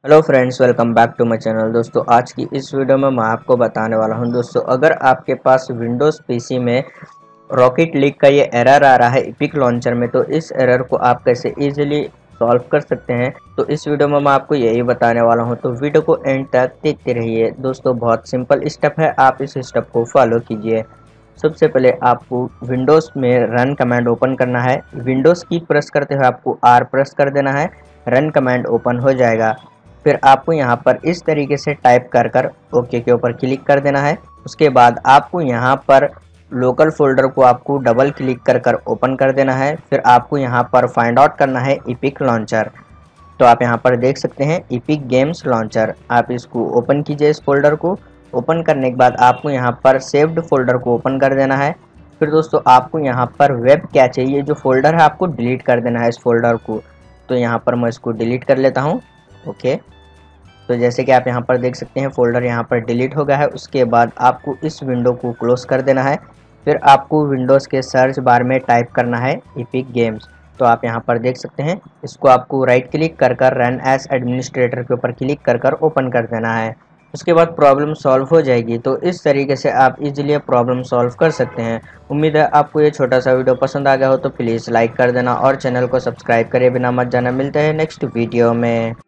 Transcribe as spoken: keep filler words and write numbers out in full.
Hello friends, welcome back to my channel. दोस्तों, आज की इस वीडियो में मैं आपको बताने वाला हूं दोस्तों, अगर आपके पास विंडोज़ पीसी में रॉकेट लीग का ये एरर आ रहा है एपिक लॉन्चर में, तो इस एरर को आप कैसे इजीली सॉल्व कर सकते हैं। तो इस वीडियो में मैं आपको यही बताने वाला हूं, तो वीडियो को एंड तक देखते रहिए। दोस्तों, बहुत सिंपल स्टेप है, आप इस स्टेप को फॉलो कीजिए। सबसे पहले आपको विंडोज़ में रन कमांड ओपन करना है। विंडोज़ की प्रेस करते हुए आपको आर प्रेस कर देना है, रन कमांड ओपन हो जाएगा। फिर आपको यहाँ पर इस तरीके से टाइप कर कर ओके के ऊपर क्लिक कर देना है। उसके बाद आपको यहाँ पर लोकल फोल्डर को आपको डबल क्लिक कर कर ओपन कर देना है। फिर आपको यहाँ पर फाइंड आउट करना है एपिक लॉन्चर। तो आप यहाँ पर देख सकते हैं एपिक गेम्स लॉन्चर। आप इसको ओपन कीजिए। इस फोल्डर को ओपन करने के बाद आपको यहाँ पर सेव्ड फोल्डर को ओपन कर देना है। फिर दोस्तों आपको यहाँ पर वेब कैचे, ये जो फोल्डर है आपको डिलीट कर देना है इस फोल्डर को। तो यहाँ पर मैं इसको डिलीट कर लेता हूँ। ओके, तो जैसे कि आप यहाँ पर देख सकते हैं फोल्डर यहाँ पर डिलीट हो गया है। उसके बाद आपको इस विंडो को क्लोज कर देना है। फिर आपको विंडोज़ के सर्च बार में टाइप करना है एपिक गेम्स। तो आप यहाँ पर देख सकते हैं, इसको आपको राइट क्लिक कर कर रन एज एडमिनिस्ट्रेटर के ऊपर क्लिक कर कर ओपन कर देना है। उसके बाद प्रॉब्लम सॉल्व हो जाएगी। तो इस तरीके से आप इजीली प्रॉब्लम सॉल्व कर सकते हैं। उम्मीद है आपको ये छोटा सा वीडियो पसंद आ गया हो, तो प्लीज़ लाइक कर देना और चैनल को सब्सक्राइब करे बिना मत जाना। मिलते हैं नेक्स्ट वीडियो में।